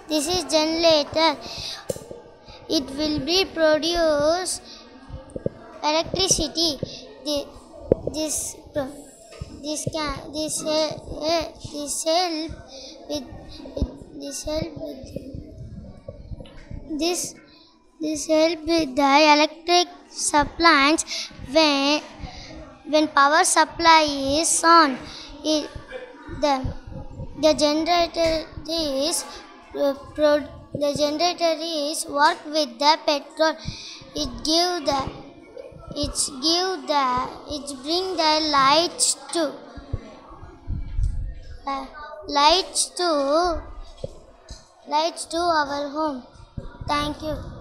This is generator. It will be produce electricity. This help with this help with this help with the electric supplies when power supply is on. The the generator is the generator is work with the petrol. It bring the uh, lights to our home. Thank you.